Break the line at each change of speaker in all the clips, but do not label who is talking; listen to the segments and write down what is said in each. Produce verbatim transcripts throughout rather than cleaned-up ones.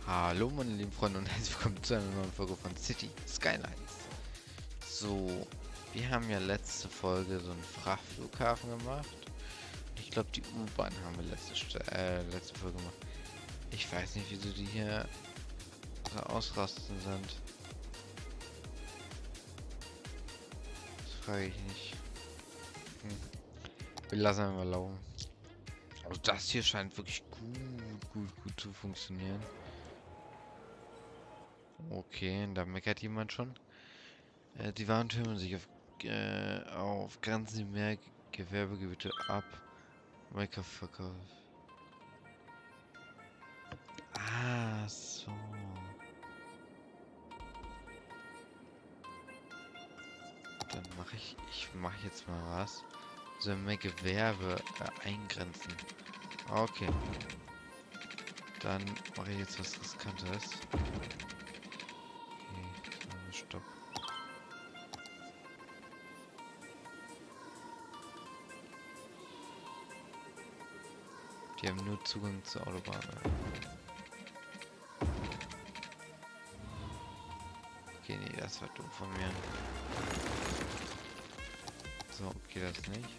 Hallo meine lieben Freunde und herzlich willkommen zu einer neuen Folge von City Skylines. So, wir haben ja letzte Folge so einen Frachtflughafen gemacht. Ich glaube die U-Bahn haben wir letzte, St äh, letzte Folge gemacht. Ich weiß nicht, wieso die hier so ausrasten sind. Das frage ich nicht. Hm. Wir lassen einfach laufen. Also das hier scheint wirklich gut, gut, gut zu funktionieren. Okay, da meckert jemand schon. Äh, die Waren türmen sich auf, äh, auf Grenzen mehr Gewerbegebiete ab. Minecraft-Verkauf. Ah, so. Dann mache ich, ich mache jetzt mal was. So mehr Gewerbe äh, eingrenzen. Okay. Dann mache ich jetzt was Riskantes. Okay, stopp. Die haben nur Zugang zur Autobahn. Okay, nee, das war dumm von mir. So, okay, das nicht.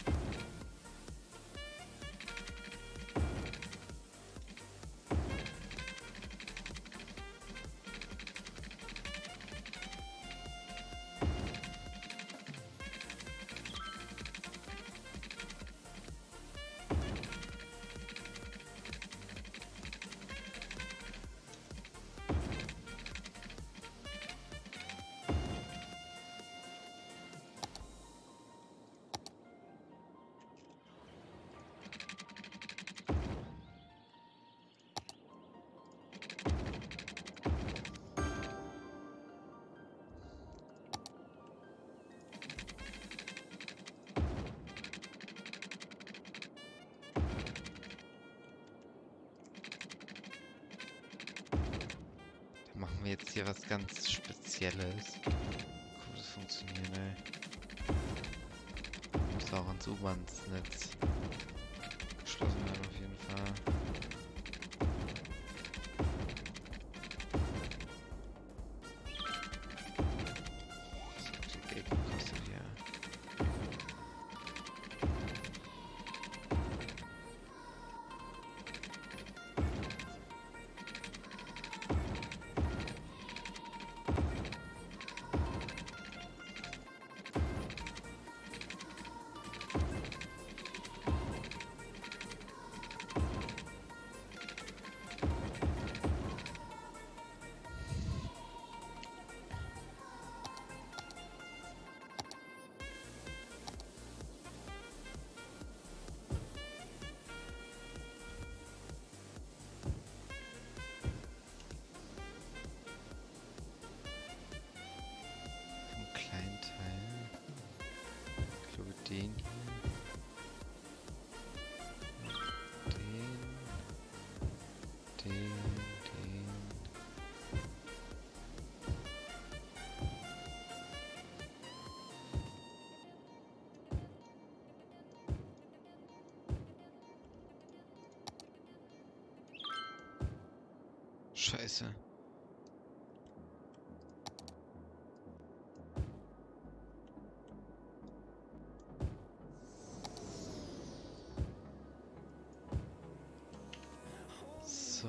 Machen wir jetzt hier was ganz Spezielles. Cool, das funktioniert, ey. Muss auch ans U-Bahn-Netz geschlossen werden, auf jeden Fall. Was hat die Geld gekostet hier? Den hier. Den. Den. Den. Scheiße. So.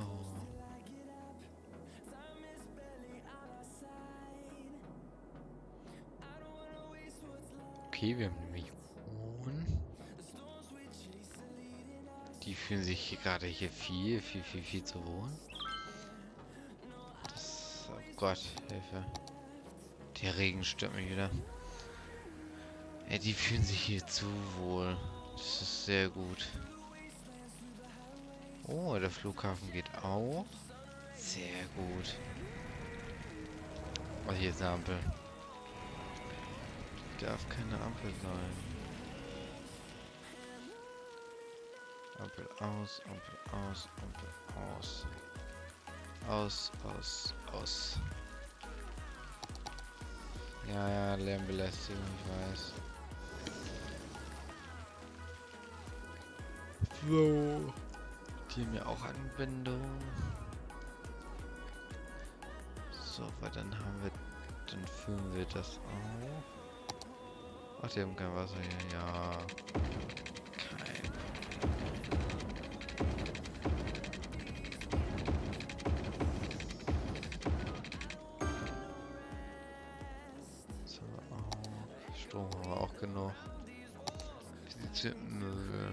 Okay, wir haben nämlich Millionen. Die fühlen sich hier gerade hier viel, viel, viel, viel zu wohl. Das, oh Gott, Hilfe. Der Regen stört mich wieder. Ja, die fühlen sich hier zu wohl. Das ist sehr gut. Oh, der Flughafen geht auch. Sehr gut. Oh, hier ist eine Ampel. Die darf keine Ampel sein. Ampel aus, Ampel aus, Ampel aus. Aus, aus, aus. Ja, ja, Lärmbelästigung, ich weiß. So. Die haben ja auch Anbindung. aber dann haben wir, dann füllen wir das auf. Ach, die haben kein Wasser hier, ja. Kein Problem. So, auch. Strom haben wir auch genug. Wie sieht's mit Müll?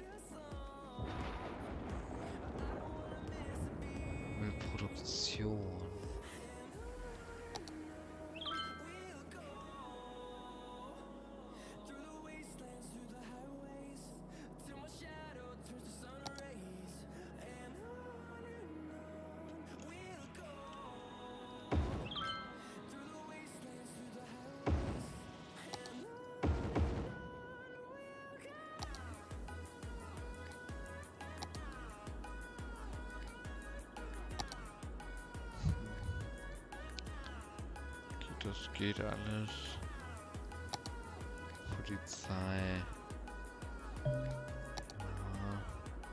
Müllproduktion. Das geht alles. Polizei. Ja.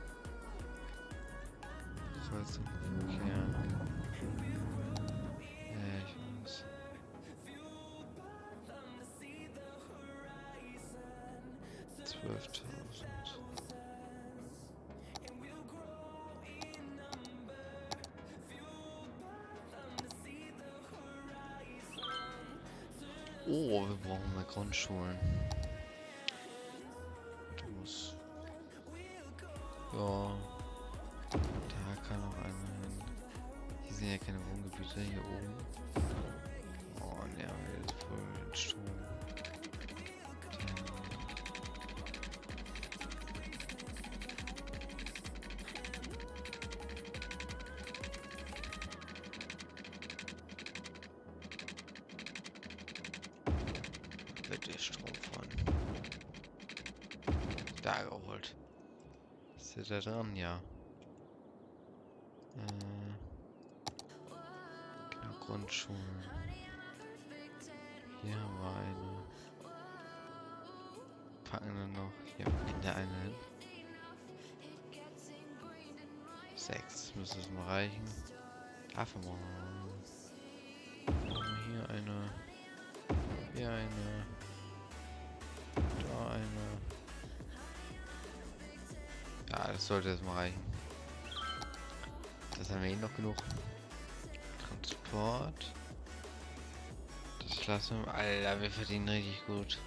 Kreuzungsverkehr. Ja, ich weiß. zwölftausend. Oh, wir brauchen mehr Grundschulen. Da muss... Ja... Da kann noch einer hin. Hier sind ja keine Wohngebiete, hier oben. Oh, ne, haben wir das voll mit dem Strom. Wird der Strom von da geholt. Ist der da dran? Ja. Äh, genau, Grundschulen. Hier haben wir eine. Packen wir noch hier am Ende eine hin. Sechs müsste es mal reichen. Dafür mal. Hier eine. Hier eine. Da eine. Ja, das sollte jetzt mal reichen. Das haben wir eh noch genug. Transport. Das lassen wir. Alter, wir verdienen richtig gut.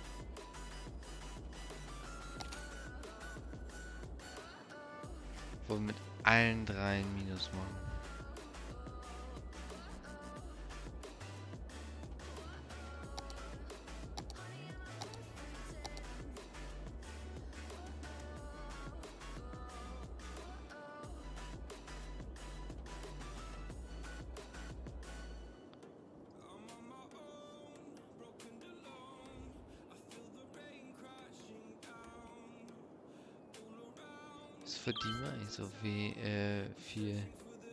Wollen wir mit allen dreien Minus machen. Verdienen wir eigentlich so wie äh, viel.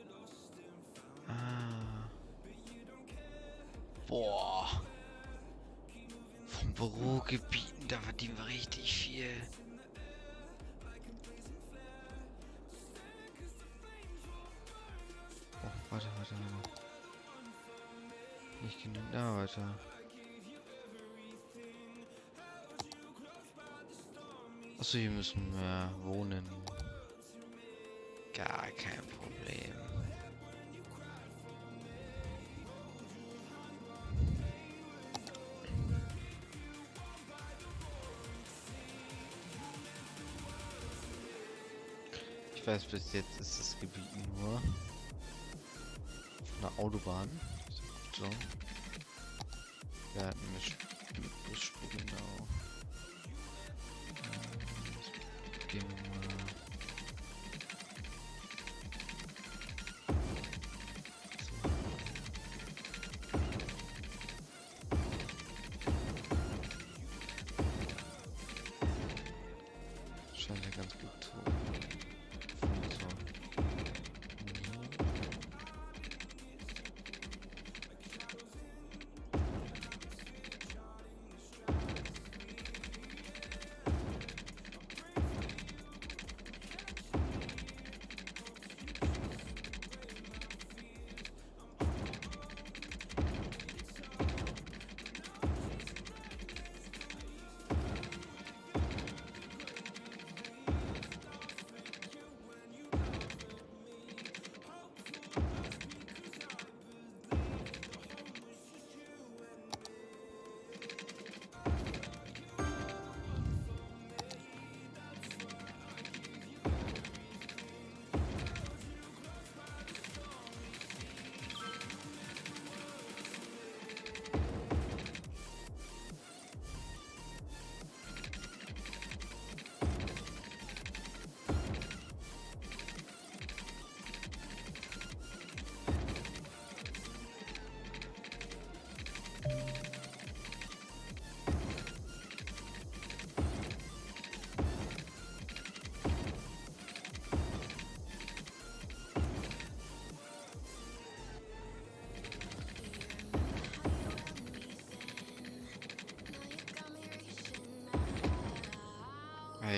Ah. Boah. Vom Bürogebieten, da verdienen wir richtig viel. Oh, warte, warte, warte. Nicht genug. Da, weiter. Achso, hier müssen wir wohnen. Gar kein Problem. Ich weiß, bis jetzt ist das Gebiet nur eine Autobahn. So. Wir hatten eine Busspur, genau. Gehen wir mal. Scheint ja ganz gut zu funktionieren.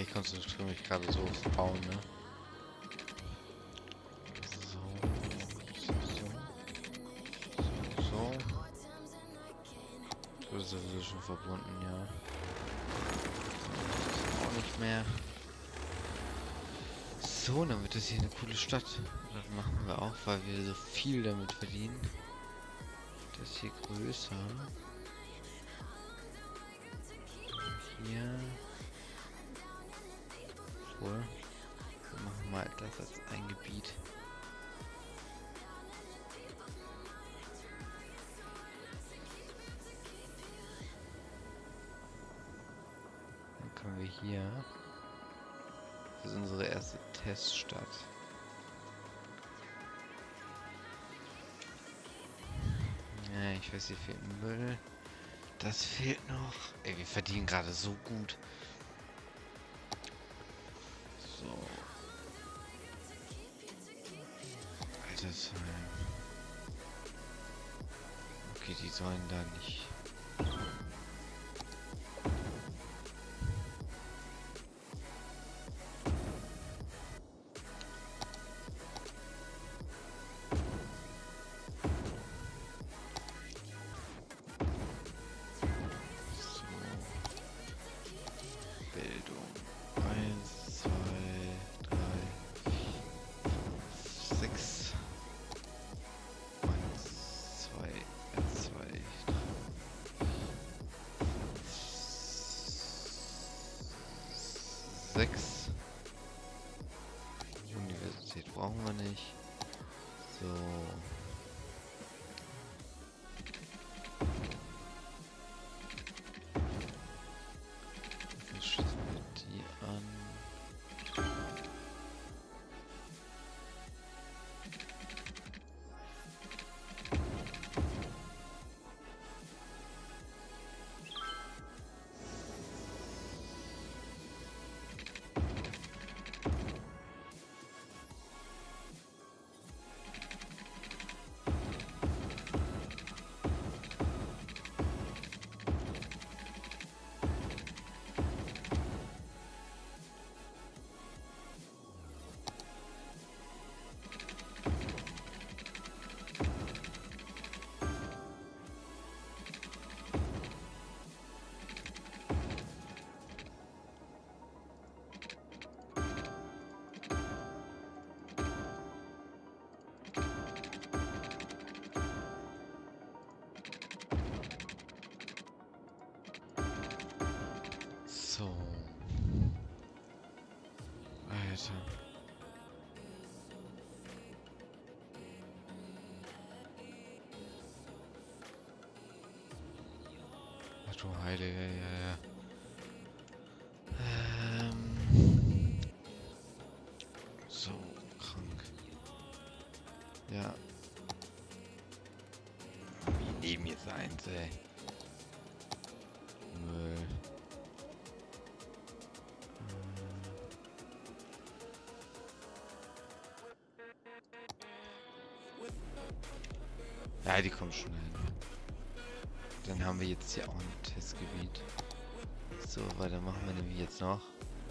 ich konzentriere mich gerade so aufs Bauen, ne? So, so, so, so. Das ist sowieso schon verbunden, ja. Auch nicht mehr. So, dann wird das hier eine coole Stadt. Das machen wir auch, weil wir so viel damit verdienen. Das ist hier größer. Hier. Obwohl. Wir machen mal das als ein Gebiet. Dann können wir hier. Das ist unsere erste Teststadt. Ja, ich weiß, hier fehlt Müll. Das fehlt noch. Ey, wir verdienen gerade so gut. So. Alter, okay, die sollen da nicht. sechs. Universität brauchen wir nicht. So. Jetzt schließen wir die an. So. Alter. Ach du Heilige, ja, ja. Ähm. So, krank. Ja. Wie neben jetzt eins, ey. Müll. Ja, die kommen schon hin. Dann haben wir jetzt hier auch ein Testgebiet. So, weiter machen wir nämlich jetzt noch.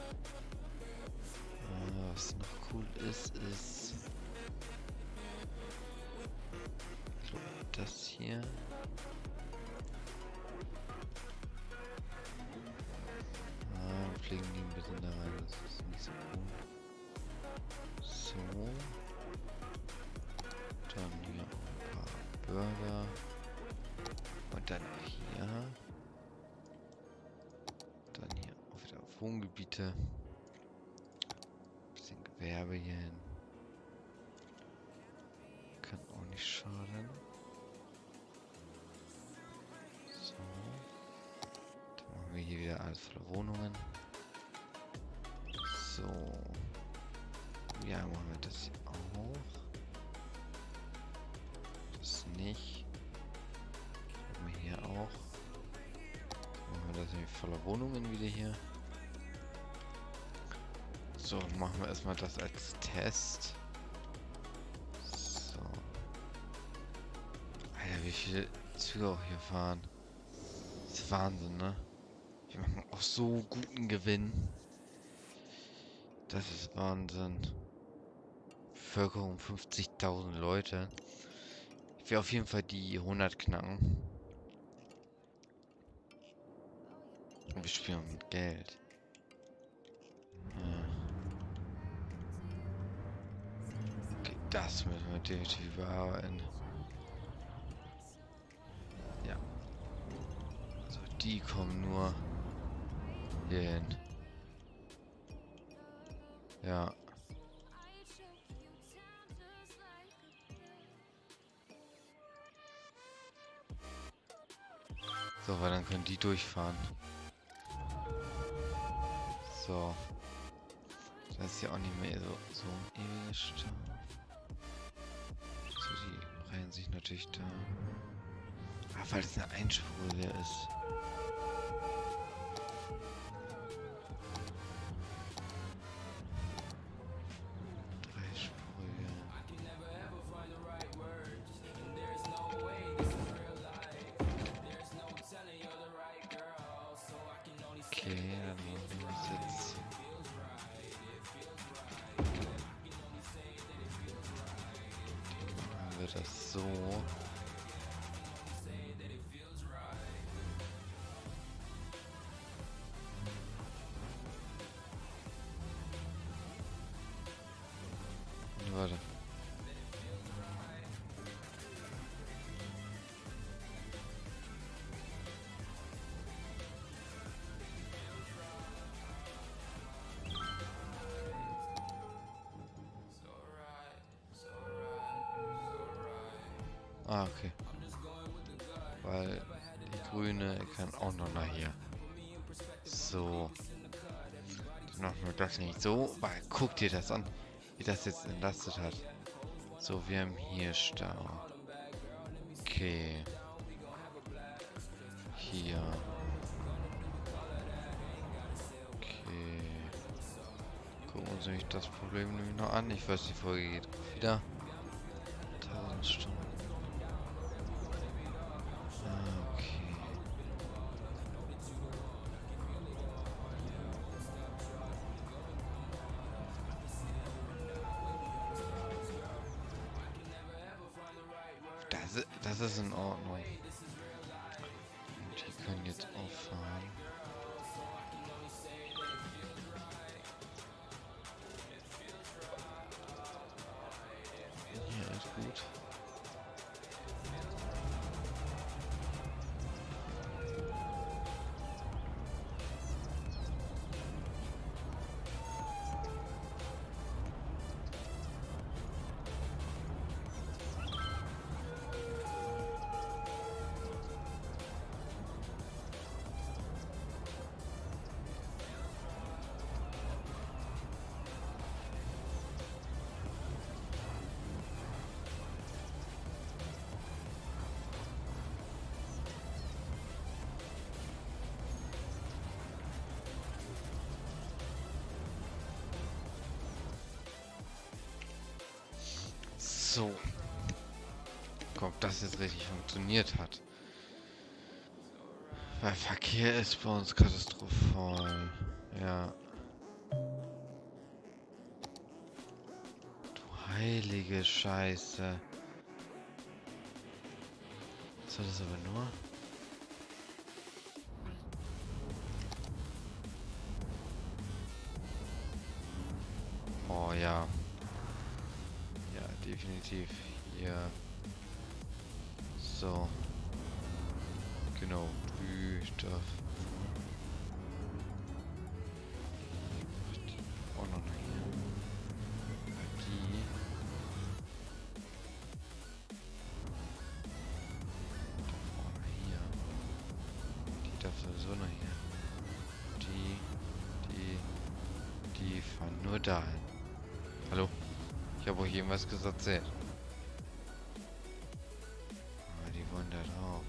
Äh, was noch cool ist, ist ich glaube, das hier. Ah, wir pflegen die ein bisschen da rein, das ist nicht so cool. So. Dann hier auch ein paar Burger. Und dann hier. Dann hier auch wieder auf Wohngebiete. Bisschen Gewerbe hier hin. Kann auch nicht schaden. So. Dann machen wir hier wieder alles voller Wohnungen. So. Ja, machen wir das hier auch. Das nicht. Das machen wir hier auch. Dann machen wir das nämlich voller Wohnungen wieder hier. So, machen wir erstmal das als Test. So. Alter, wie viele Züge auch hier fahren. Das ist Wahnsinn, ne? Wir machen auch so guten Gewinn. Das ist Wahnsinn. Bevölkerung fünfzigtausend Leute. Ich will auf jeden Fall die hundert knacken. Und wir spielen mit Geld. Ja. Okay, das müssen wir definitiv bearbeiten. Ja. Also die kommen nur hierhin. Ja. So, weil dann können die durchfahren. So. Das ist ja auch nicht mehr so, so ein ewiger Stau. So, die reihen sich natürlich da. Ah, weil das eine Einspurige ist. Dreispurige. Okay, dann machen wir das jetzt. Dann machen wir das so. Warte. Ah, okay. Weil die Grüne kann auch noch nach hier. So. Dann machen wir das nicht so. Weil guck dir das an, wie das jetzt entlastet hat. So, wir haben hier Stau. Okay. Hier. Okay. Gucken wir uns nämlich das Problem nämlich noch an. Ich weiß, die Folge geht auch wieder. tausend Stunden. Ah, okay. Das, das ist in Ordnung. Und die können jetzt auffahren. Hier ist gut. So. Ob das jetzt richtig funktioniert hat. Weil Verkehr ist bei uns katastrophal. Ja. Du heilige Scheiße. Soll das aber nur? Oh ja. Ja, definitiv. Hier. So. Genau. Stoff. Auch noch hier. Die. Auch noch hier. Die darf sowieso noch hier. Die. Die. Die fahren nur dahin. Hallo? Ich habe euch irgendwas gesagt, seht. Aber die wollen da drauf.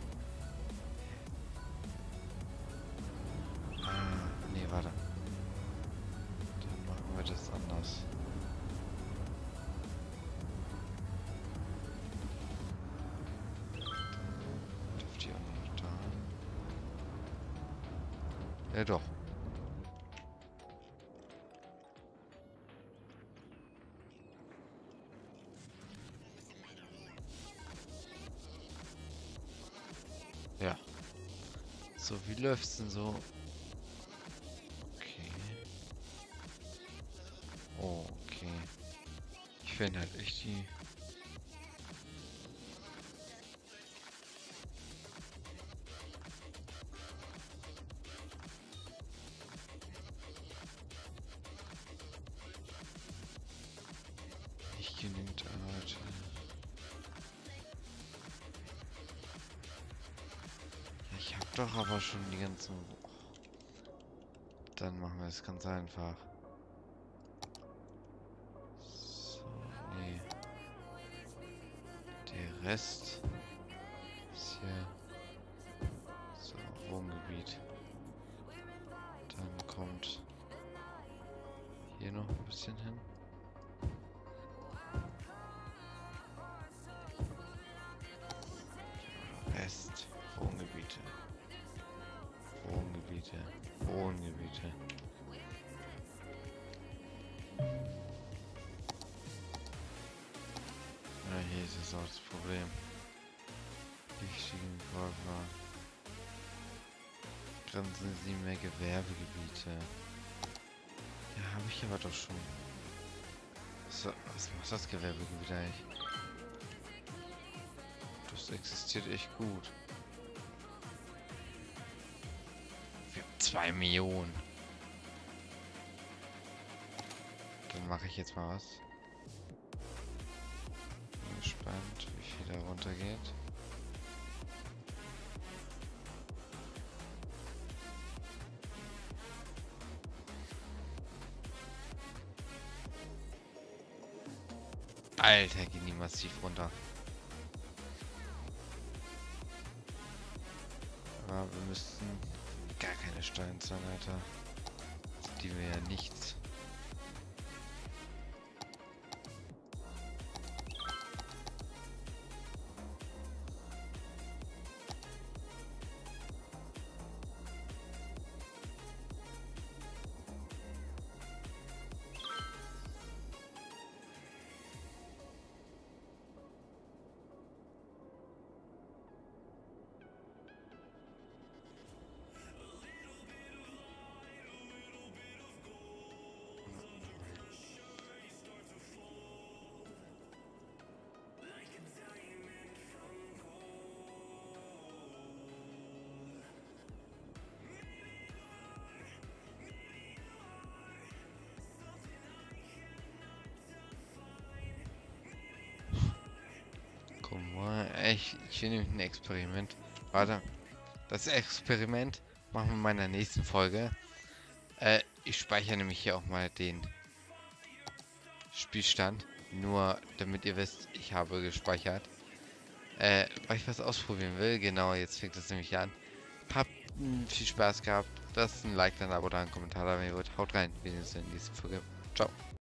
Ah, nee, warte. Dann machen wir das anders. Dürft ihr auch noch da? Ja, doch. Ja. So, wie läuft's denn so? Okay. Oh, okay. Ich finde halt echt die... nicht genügend Arbeit. Ja, ich hab doch aber schon die ganzen... Dann machen wir es ganz einfach. So, nee. Der Rest ist hier so Wohngebiet. Dann kommt hier noch ein bisschen hin. Rest Wohngebiete. Wohngebiete. Wohngebiete. Ja, hier ist es auch das Problem. Wichtigen Käufer. Grenzen Sie mehr Gewerbegebiete. Ja, habe ich aber doch schon. So, was macht das Gewerbegebiet eigentlich? Das existiert echt gut. Wir haben zwei Millionen. Dann mache ich jetzt mal was. Bin gespannt, wie viel da runter geht. Alter, gehen die massiv runter. Aber wir müssten gar keine Steuern zahlen, Alter. Die wir ja nichts. Guck mal, ich, ich will nämlich ein Experiment. Warte, das Experiment machen wir in meiner nächsten Folge. Äh, ich speichere nämlich hier auch mal den Spielstand. Nur damit ihr wisst, ich habe gespeichert. Äh, weil ich was ausprobieren will. Genau, jetzt fängt das nämlich an. Habt mh, viel Spaß gehabt. Lasst ein Like, ein Abo, da, ein Kommentar da, wenn ihr wollt. Haut rein. Wir sehen uns in der nächsten Folge. Ciao.